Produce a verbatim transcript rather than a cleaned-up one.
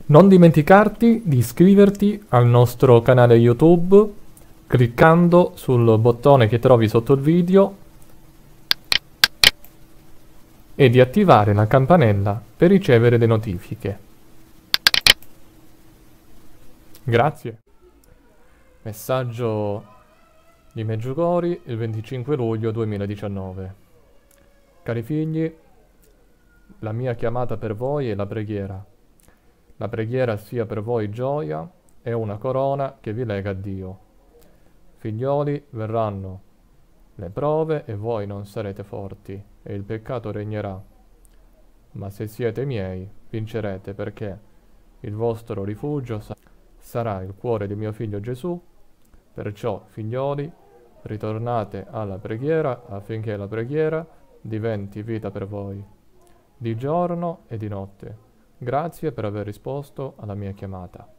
Non dimenticarti di iscriverti al nostro canale YouTube cliccando sul bottone che trovi sotto il video e di attivare la campanella per ricevere le notifiche. Grazie. Messaggio di Meggiugori il venticinque luglio duemiladiciannove. Cari figli, la mia chiamata per voi è la preghiera. La preghiera sia per voi gioia e una corona che vi lega a Dio. Figlioli, verranno le prove e voi non sarete forti, e il peccato regnerà. Ma se siete miei, vincerete, perché il vostro rifugio sa- sarà il cuore di mio figlio Gesù. Perciò, figlioli, ritornate alla preghiera affinché la preghiera diventi vita per voi, di giorno e di notte. Grazie per aver risposto alla mia chiamata.